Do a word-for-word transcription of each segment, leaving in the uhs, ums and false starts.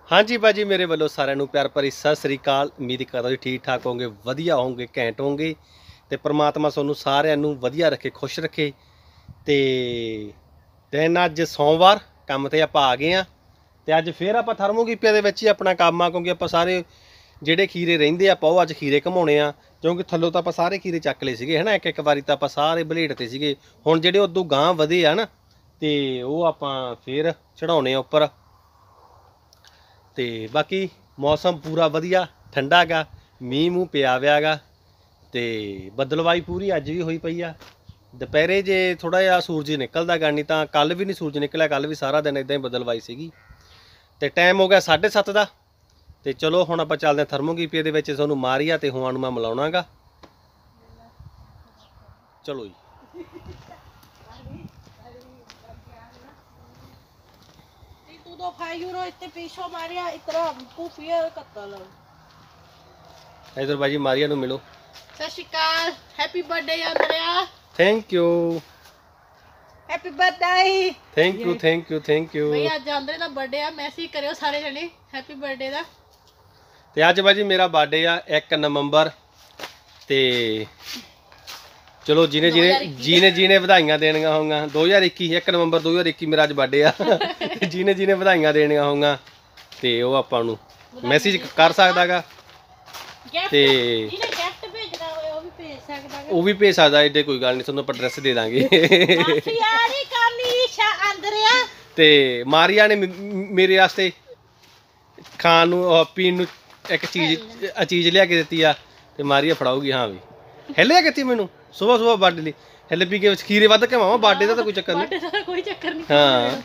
हाँ जी भाजी मेरे वालों साਰਿਆਂ प्यार भरी सत श्री अकाल। उम्मीद करदा जी ठीक ठाक होंगे, वधिया होंगे, घैंट होंगे ते परमात्मा तुहानू सारिਆਂ ਨੂੰ वधिया रखे, खुश रखे। ते दिन अज सोमवार काम ते आपां आ गए हाँ ते अज फिर आपां थर्मोकीपिया दे विच ही अपना काम आ, क्योंकि आपां सारे ਜਿਹੜੇ खीरे रहिंदे आपां ਉਹ ਅੱਜ खीरे घमाउने आ, क्योंकि थल्लों तो आपां सारे खीरे ਚੱਕ लए सीगे है ना। एक एक वारी तो आपां सारे बलेटते सीगे। हुण ਜਿਹੜੇ उदों गांह ਵਧੇ आ ना ते ਉਹ आपां फिर चढ़ाउने आ उपर। तो बाकी मौसम पूरा वधिया ठंडा गा, मीह मूँह पिया विया गा ते बदलवाई पूरी अज भी हुई पई आ। दुपहरे जे थोड़ा जिहा सूरज निकलदा गा, नहीं तो कल भी नहीं सूरज निकलिया, कल भी सारा दिन इदां ही बदलवाई सीगी। ते टाइम हो गया साढ़े सत्त दा। ते चलो हुण आपां चलदे हां थर्मोकीपिया दे विच, तुहानूं मारिया ते हुआं नूं मैं मिलाउणा गा। चलो जी। इधर भाजी मारिया नूं मिलो। सत श्री अकाल, हैप्पी बर्थडे अंदरिया। Thank you, happy birthday. Thank you thank you thank you. भई अज अंदरे दा बर्थडे आ, मैसेज करियो सारे जने हैप्पी बर्थडे दा। ते अज भाजी मेरा बर्थडे आ एक नवंबर। ते चलो जिने जिने जिने जिने बधाइयां देनियां होंगा दो हज़ार इक्की एक नवंबर दो हज़ार इक्की मेरा अज बर्थडे आ। जिने जिने बधाइयां देनियां होंगा ते ओह आपां नूं मैसेज कर सकदा गा ते ਉਹ ਵੀ ਭੇਜ ਸਕਦਾ। एडे कोई गल नहीं, ਤੁਹਾਨੂੰ ਆਪਾਂ एड्रैस दे ਦਾਂਗੇ। ਤੇ ਮਾਰੀਆ ਨੇ ਮੇਰੇ ਵਾਸਤੇ ਖਾਣ ਨੂੰ ਪੀਣ ਨੂੰ ਇੱਕ ਚੀਜ਼ ਚੀਜ਼ ਲਿਆ ਕੇ ਦਿੱਤੀ ਆ ਤੇ ਮਾਰੀਆ ਫੜਾਊਗੀ। ਹਾਂ ਵੀ ਹਿੱਲਿਆ ਕਿੱਥੇ ਮੈਨੂੰ ਸੁਬਹ ਸੁਬਹ ਬਰਥਡੇ ਲਈ ਹਿੱਲ ਪੀ ਕੇ ਖੀਰੇ ਵੱਧ ਕੇ ਮਾਵਾਂ। ਬਰਥਡੇ ਦਾ ਤਾਂ ਕੋਈ ਚੱਕਰ ਨਹੀਂ, ਬਰਥਡੇ ਦਾ ਕੋਈ ਚੱਕਰ ਨਹੀਂ। ਹਾਂ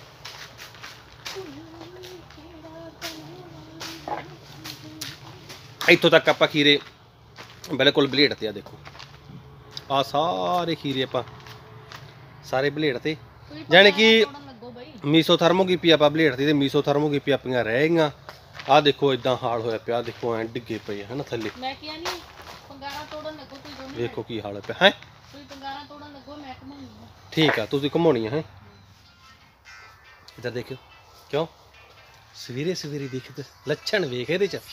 ਇੱਥੋਂ ਤੱਕ ਆਪਾਂ ਖੀਰੇ बिल्कुल बलेटते आ। देखो आ सारे खीरे आप सारे बलेटते, जाने कि मीसो थर्मोकीपी आप बलेटते मीसो थर्मोकीपी अपनियां रह गई। आ देखो इदा हाल होया पिया, देखो ऐ डिगे पे है ना थले। देखो की हाल है है। ठीक है तुसीं घुमाउणी है। इधर देखो क्यों सवेरे सवेरे देख लक्षण वेख इहदे च।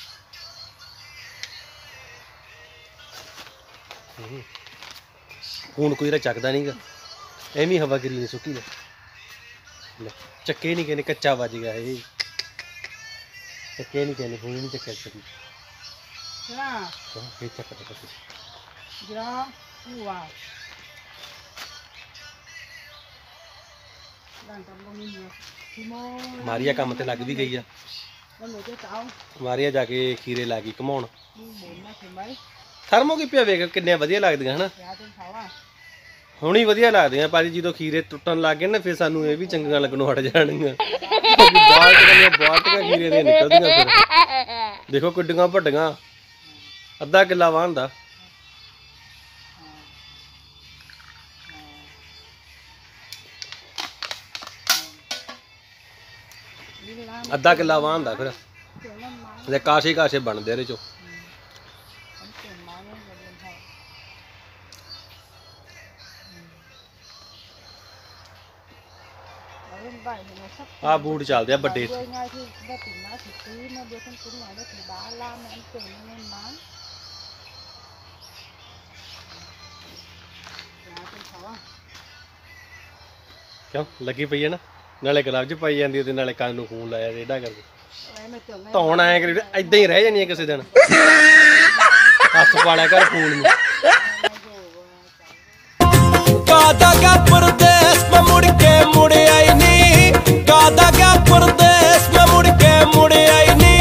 खून कोई चकदा नहीं गा, एवं हवा गिरी नहीं सुकी ले चक्के नहीं कहने कच्चा बज गया ये चक्के नहीं कहने खून नहीं चक्या करी मारिया काम ते लग भी गई है। मारिया जाके खीरे ला गई घुमाउण। थर्मोकीपिया वेख किन्ने वधिया लगदियां है ना। हुण ही वधिया लगदियां भाजी, जो खीरे टुटन लग गए ना फिर सानू ये भी चंगियां लगनों हट जाणगियां। बाल्टियां बाल्टियां खीरे दियां निकलदियां फिर। देखो किड्डियां वड्डियां अद्धा किला वाहंदा। अद्धा किला वाहंदा फिर काशे काशे बनदे इहदे चों। आ बूट चलते बड़े क्यों लगी पई है ना, नाले गलव्ज पाई जाती है नाले कंन नूं खून लाया रेडा करके धौण आए कर इदां ही रह जानी किसी दिन। हथ पालिया कर खून में। परदेस में मुड़ के मुड़ आई नी, कादा क्या परदेस में मुड़ के मुड़ आई नी।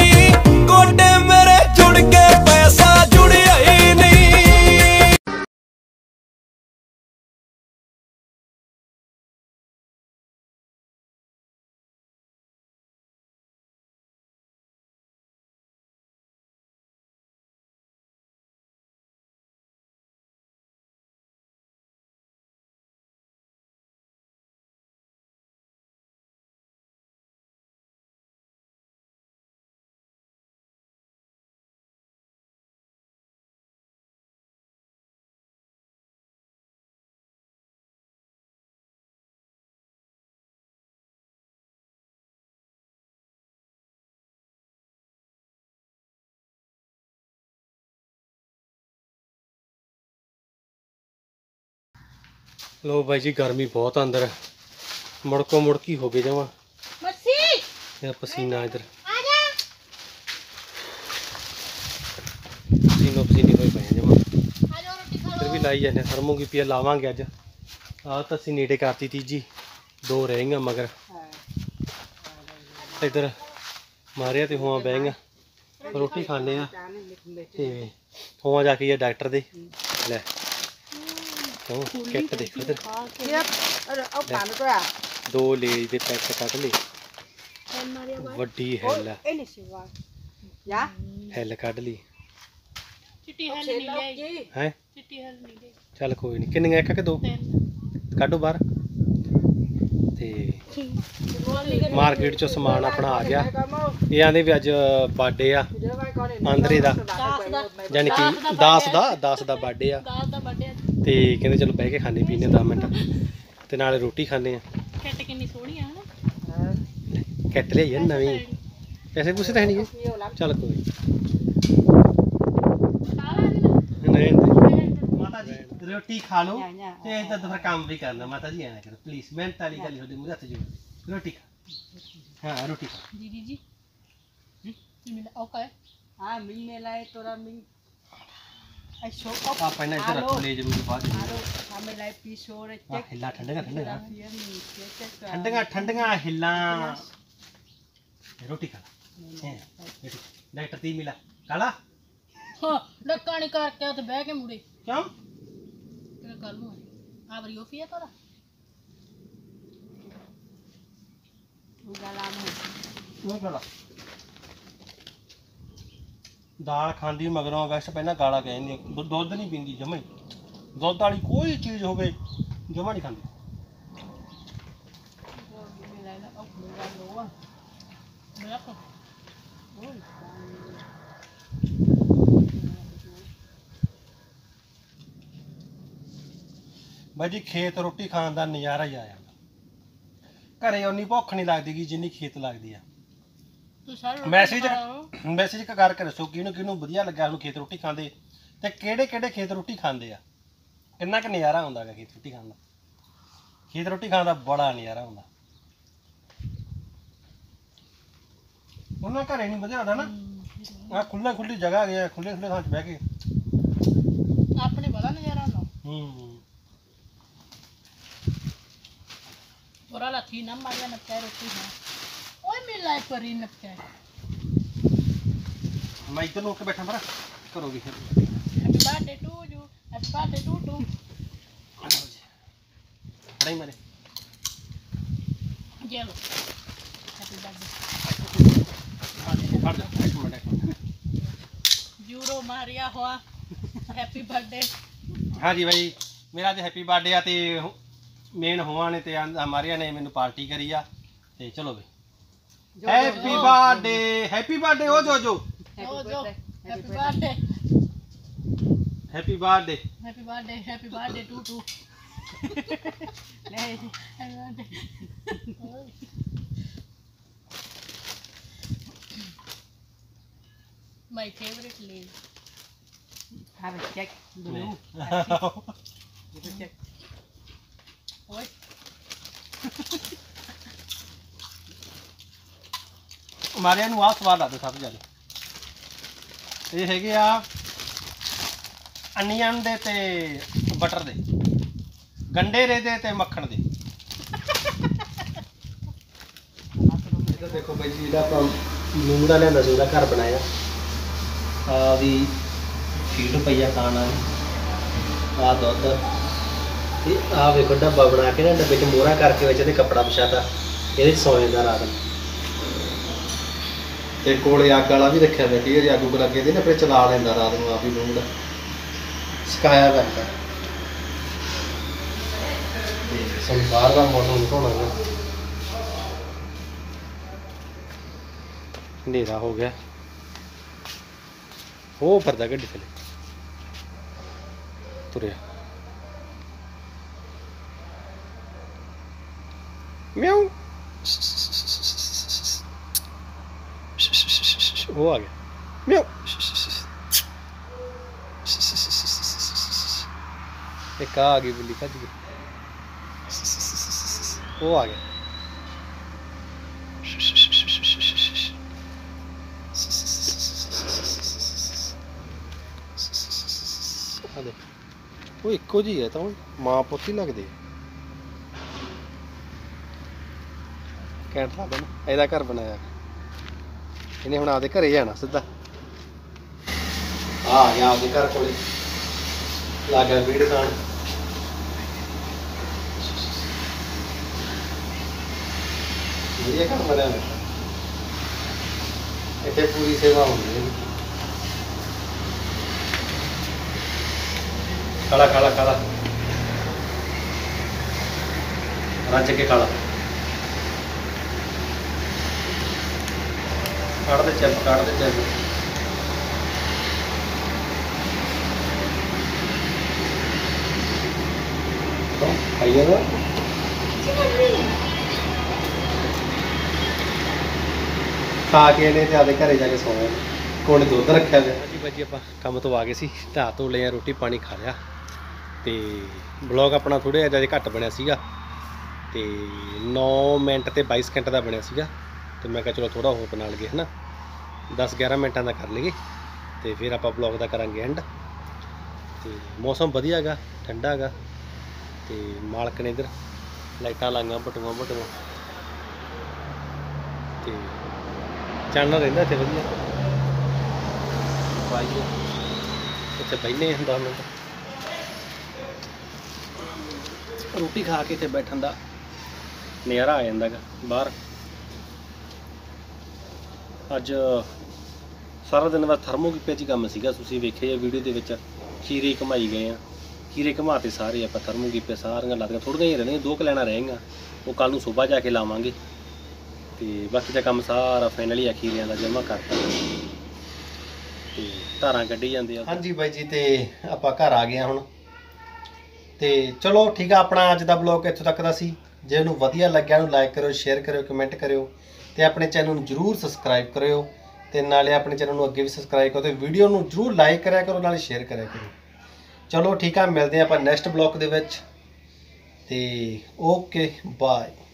लो भाई जी गर्मी बहुत अंदर मुड़को मुड़की हो गई जमा मस्सी मेरा पसीना इधर आजा पसीनो पसीनी होए पे जमा आजा रोटी खा फिर लो भी लाई जाने सरमूंगी पिया लावांगे अज आ तो असी नीटे करती थी जी दो रहेंगे मगर इधर मारिया तो हुआ बहेंगे रोटी खाने ते हुआ जाके ये डॉक्टर दे ले क्यों किट देखो इधर दो ले दे पैकेट कट ले वड्डी हैल हैल कट ली चिट्टी हल नहीं ले है चिट्टी हल नहीं ले चल कोई नहीं किन्नी एक के दो काटो बाहर ते मार्केट चो समान अपना आ गया ये आंदे भी अज बर्थडे आ आंदरे दा यानी कि दास दा दास दा बर्थडे आ दास दा बर्थडे ते कहंदे चलो बह के खाने पीने दस मिनट ते नाले रोटी खाने किट कितनी सोहनी है ना किट ले नवीं पैसे पूसे तो है नहीं चल कोई नहीं माता जी रोटी खा लो ते इधर तो फिर काम भी करना माता जी ऐना करो प्लीज मिहनत वाली गल थोड़ी मुझे हथ जोड़ रोटी खा हाँ रोटी खा दीदी जी ये मिला ओके हाँ मिलने लाए तोरा मिल ऐसो आप पहले इधर रखो ले जरूर बाद में आरो हमें लाए पीस हो रहे हां हिला ठंडा ठंडा चेक ठंडा ठंडा हिला रोटी खा डॉक्टर ती मिला काला हां डक्का नहीं करके तो बह के मुड़े क्यों तेरे कल नु आ बरी ऑफी है तोरा उगाला में वो काला दाल खांदी मगरों अगस्त पहला गाला कहनी दुध नहीं पींदी जमा ही दुध वाली कोई चीज हो गई जमा नहीं खांदी मिला ना अब मिला लो मेरा को भाई जी खेत रोटी खान का नज़ारा ही आ जाता घरे उन्नी भुख नहीं लगती कि जिन्नी खेत लगती है तू सारे मैसेज मैसेज एक कर के दसो किनू किनू वधिया लग्या ਉਹਨੂੰ खेत रोटी खांदे ते ਕਿਹੜੇ ਕਿਹੜੇ खेत रोटी खांदे आ किन्ना क नज़ारा ਹੁੰਦਾ है खेत रोटी खान का खेत रोटी खान का बड़ा नज़ारा ਹੁੰਦਾ ਉਹਨਾਂ ਘਰੇ ਨਹੀਂ ਵਧੀਆ ਹੁੰਦਾ ਨਾ ਆ ਖੁੱਲਾ ਖੁੱਲੀ ਜਗ੍ਹਾ ਗਿਆ ਖੁੱਲੇ ਖੁੱਲੇ ਥਾਂ 'ਚ ਬਹਿ ਕੇ अपने बड़ा नजारा ना ਹੂੰ पूरा लाठी ना मारिया नपचा रोटी है ओए मिला एक परी नपचा मैं इधर होके बैठा मरा करोगी फिर happy birthday to you happy birthday to to नहीं मरे ये लो हैप्पी बर्थडे हट जा एक मिनट यूरो मारिया हुआ हैप्पी बर्थडे हाँ जी भाई मेरा आज हैप्पी बर्थडे आ ते मेन होवा ने ते हमारे ने मैनू पार्टी करी आ ते चलो भाई हैप्पी बर्थडे हैप्पी बर्थडे हो जो जो जो जो happy birthday happy birthday happy birthday happy birthday to to नहीं माय फेवरेट लेज have a check dulu check ओए हमारे ਨੂੰ ਆ ਸਵਾਦ ਲੱਗਦਾ ਸਭ ਜ਼ਿਆਦਾ ਇਹ ਹੈਗੇ ਆ ਅਨੀਅਨ ਦੇ ਤੇ ਬਟਰ ਦੇ ਗੰਡੇਰੇ ਦੇ ਤੇ ਮੱਖਣ ਦੇ ਇੱਧਰ ਦੇਖੋ ਬਾਈ ਜੀ ਇਹਦਾ ਆਪਾਂ ਨੂੰਗੜਾ ਲਿਆਂਦਾ ਸੀ ਉਹਦਾ ਘਰ ਬਣਾਇਆ ਆ ਵੀ ਫੀਡ ਪਈਆ ਖਾਣ ਵਾਲੀ ਆ ਦੁੱਧ ਤੇ ਆ ਵੇਖੋ ਡੱਬਾ ਬਣਾ ਕੇ ਨਾ ਡੱਬੇ 'ਚ ਮੋਹਰਾ ਕਰਕੇ ਵਿੱਚ ਇਹਦੇ ਕੱਪੜਾ ਵਿਛਾਤਾ ਇਹਦੇ 'ਚ ਸੌ ਜਾਂਦਾ ਰਾਤ ਨੂੰ ਤੇ ਕੋਲੇ ਅੱਗ ਵਾਲਾ ਵੀ ਰੱਖਿਆ ਹੋਇਆ ਠੀਕ ਹੈ ਜੀ ਅੱਗ ਉੱਗ ਲੱਗੇ ਦੀ ਨਾ ਫਿਰ ਚਲਾ ਲੈਂਦਾ ਰਾਤ ਨੂੰ ਆਪ ਹੀ ਨੂੰਗੜਾ ਸਿਕਾਇਆ ਕਰਦਾ ਤੇ ਸਾਨੂੰ ਬਾਹਰ ਦਾ ਮੌਸਮ ਦਿਖਾਉਣਾ ਹੈ ਹਨੇਰਾ ਹੋ ਗਿਆ ਉਹ ਫਿਰਦਾ ਗੱਡੀ ਥੱਲੇ ਤੁਰਿਆ ਮਿਆਉ ਉਹ ਆ ਗਿਆ ਮਿਆਉ ਇੱਕ ਆ ਗਈ ਬਿੱਲੀ ਭੱਜ ਗਈ ਉਹ ਆ ਗਿਆ। ਆ ਦੇ ਉਹ ਇੱਕੋ ਜਿਹੀ ਹੈ ਤਾਂ ਉਹ ਮਾਂ ਪੁੱਤ ਹੀ ਲੱਗਦੇ। ਕੈਂਟ ਲੱਗਦਾ ਨਾ, ਇਹਦਾ ਘਰ ਬਣਾਇਆ ਇਹਨੇ। ਹੁਣ ਆਪਦੇ ਘਰੇ ਜਾਣਾ ਸਿੱਧਾ। ਆ ਗਿਆ ਆਪਦੇ ਘਰ ਕੋਲੇ, ਲੱਗ ਗਿਆ ਵੀਡ ਖਾਣ। ਵਧੀਆ ਘਰ ਬਣਿਆ ਹੋਇਆ, ਇੱਥੇ ਪੂਰੀ ਸੇਵਾ ਹੁੰਦੀ ਹੈ। ਖਾਲਾ ਖਾਲਾ ਖਾਲਾ ਰੱਜ ਕੇ ਖਾਲਾ। ਕੱਢ ਦੇ ਚਿਪ, ਕੱਢ ਦੇ ਚਿਪ। ਖਾਈ ਜਾਣਾ। ਖਾ ਕੇ ਇਹਨੇ ਤੇ ਆਪਦੇ ਘਰੇ ਜਾ ਕੇ ਸੌਣਾ। ਕੋਲ ਦੁੱਧ ਰੱਖਿਆ ਗਿਆ ਜੀ। ਭਾਜੀ ਆਪਾਂ ਕੰਮ ਤੋਂ ਆ ਗਏ ਸੀ, ਢਾਹ ਤੋਂ ਲਿਆ, ਰੋਟੀ ਪਾਣੀ ਖਾ ਲਿਆ ਤੇ ਬਲੌਗ ਆਪਣਾ ਥੋੜ੍ਹਾ ਜਿਹਾ ਘੱਟ ਬਣਿਆ ਸੀਗਾ ਤੇ ਨੌ ਮਿੰਟ ਤੇ ਬਾਈ ਸਕਿੰਟ ਦਾ ਬਣਿਆ ਸੀਗਾ ਤੇ ਮੈਂ ਕਿਹਾ ਚਲੋ ਥੋੜ੍ਹਾ ਹੋਰ ਬਣਾ ਲਈਏ ਹੈ ਨਾ, ਦਸ ਗਿਆਰਾਂ ਮਿੰਟਾਂ ਦਾ ਕਰ ਲਈਏ ਤੇ ਫਿਰ ਆਪਾਂ ਬਲੌਗ ਦਾ ਕਰਾਂਗੇ ਐਂਡ। ਤੇ ਮੌਸਮ ਵਧੀਆ ਹੈਗਾ, ਠੰਡਾ ਹੈਗਾ ਤੇ ਮਾਲਕ ਨੇ ਇੱਧਰ ਲਾਈਟਾਂ ਲਾਈਆਂ ਬਟੂਆਂ ਬਟੂਆਂ ਤੇ ਚਾਨਣਾ ਰਹਿੰਦਾ ਇੱਥੇ ਵਧੀਆ। ਪਾਈਏ ਇੱਥੇ ਬਹਿਨੇ ਦਸ ਮਿੰਟ, ਰੋਟੀ ਖਾ ਕੇ ਇੱਥੇ ਬੈਠਣ ਦਾ ਨਜ਼ਾਰਾ ਆ ਜਾਂਦਾ ਗਾ ਬਾਹਰ। ਅੱਜ ਸਾਰਾ ਦਿਨ ਬਾਅਦ ਥਰਮੋਕੀਪੇ 'ਚ ਹੀ ਕੰਮ ਸੀਗਾ, ਤੁਸੀਂ ਵੇਖਿਆ ਵੀਡੀਓ ਦੇ ਵਿੱਚ। ਖੀਰੇ ਘਮਾਈ ਗਏ ਆ, ਖੀਰੇ ਘਮਾਤੇ ਸਾਰੇ ਆਪਾਂ। ਥਰਮੋਕੀਪੇ ਸਾਰੀਆਂ ਲੱਗ ਗਈਆਂ, ਥੋੜ੍ਹੀਆਂ ਹੀ ਰਹਿਣੀਆਂ, ਦੋ ਕੁ ਲੈਣਾ ਰਹਿਣਗੀਆਂ, ਉਹ ਕੱਲ੍ਹ ਨੂੰ ਸੁਬਾਹ ਜਾ ਕੇ ਲਾਵਾਂਗੇ ਤੇ ਬਾਕੀ ਦਾ ਕੰਮ ਸਾਰਾ ਫਾਈਨਲੀ ਆ ਖੀਰਿਆਂ ਦਾ ਜਮ੍ਹਾਂ ਕਰਤਾ ਤੇ ਧਾਰਾਂ ਕੱਢੀ ਜਾਂਦੇ ਆ। ਹਾਂਜੀ ਬਾਈ ਜੀ, ਤੇ ਆਪਾਂ ਘਰ ਆ ਗਏ ਹੁਣ ਤੇ ਚਲੋ ਠੀਕ ਆ। ਆਪਣਾ ਅੱਜ ਦਾ ਬਲੌਗ ਇੱਥੋਂ ਤੱਕ ਦਾ ਸੀ। ਜੇ ਉਹਨੂੰ ਵਧੀਆ ਲੱਗਿਆ ਉਹਨੂੰ ਲਾਈਕ ਕਰਿਓ, ਸ਼ੇਅਰ ਕਰਿਓ, ਕਮੈਂਟ ਕਰਿਓ ਤੇ ਆਪਣੇ ਚੈਨਲ ਨੂੰ ਜਰੂਰ ਸਬਸਕ੍ਰਾਈਬ ਕਰਿਓ ਤੇ ਨਾਲੇ ਆਪਣੇ ਚੈਨਲ ਨੂੰ ਅੱਗੇ ਵੀ ਸਬਸਕ੍ਰਾਈਬ ਕਰੋ ਤੇ ਵੀਡੀਓ ਨੂੰ ਜਰੂਰ ਲਾਈਕ ਕਰਿਆ ਕਰੋ, ਨਾਲੇ ਸ਼ੇਅਰ ਕਰਿਆ ਕਰੋ। ਚਲੋ ਠੀਕ ਆ, ਮਿਲਦੇ ਆ ਆਪਾਂ ਨੈਕਸਟ ਬਲੌਗ ਦੇ ਵਿੱਚ ਤੇ ਓਕੇ ਬਾਏ।